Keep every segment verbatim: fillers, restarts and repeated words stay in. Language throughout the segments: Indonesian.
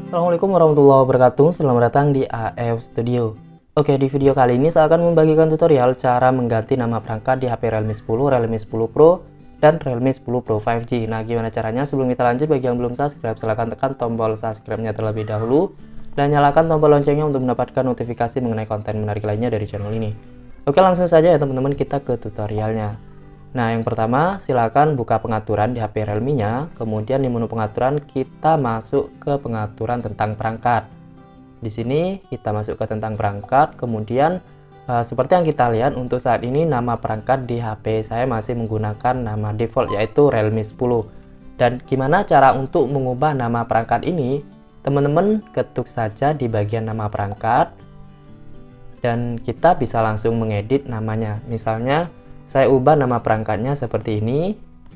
Assalamualaikum warahmatullahi wabarakatuh. Selamat datang di A F Studio. Oke, di video kali ini saya akan membagikan tutorial cara mengganti nama perangkat di H P Realme sepuluh, Realme sepuluh Pro, dan Realme sepuluh Pro lima G. Nah, gimana caranya? Sebelum kita lanjut, bagi yang belum subscribe, silahkan tekan tombol subscribe-nya terlebih dahulu dan nyalakan tombol loncengnya untuk mendapatkan notifikasi mengenai konten menarik lainnya dari channel ini. Oke, langsung saja ya teman-teman, kita ke tutorialnya. Nah, yang pertama, silakan buka pengaturan di H P Realme-nya, kemudian di menu pengaturan kita masuk ke pengaturan tentang perangkat. Di sini kita masuk ke tentang perangkat, kemudian uh, seperti yang kita lihat untuk saat ini nama perangkat di H P saya masih menggunakan nama default yaitu Realme sepuluh. Dan gimana cara untuk mengubah nama perangkat ini? Teman-teman ketuk saja di bagian nama perangkat dan kita bisa langsung mengedit namanya. Misalnya saya ubah nama perangkatnya seperti ini.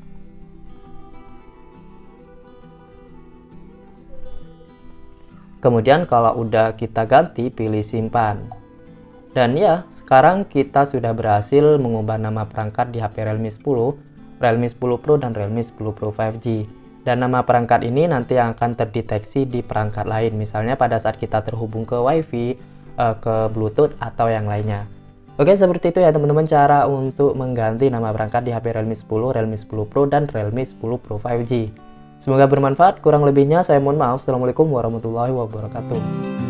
Kemudian kalau udah kita ganti, pilih simpan. Dan ya, sekarang kita sudah berhasil mengubah nama perangkat di H P Realme sepuluh, Realme sepuluh Pro, dan Realme sepuluh Pro lima G. Dan nama perangkat ini nanti akan terdeteksi di perangkat lain. Misalnya pada saat kita terhubung ke WiFi, ke Bluetooth, atau yang lainnya. Oke, seperti itu ya teman-teman cara untuk mengganti nama perangkat di H P Realme sepuluh, Realme sepuluh Pro, dan Realme sepuluh Pro lima G. Semoga bermanfaat, kurang lebihnya saya mohon maaf. Assalamualaikum warahmatullahi wabarakatuh.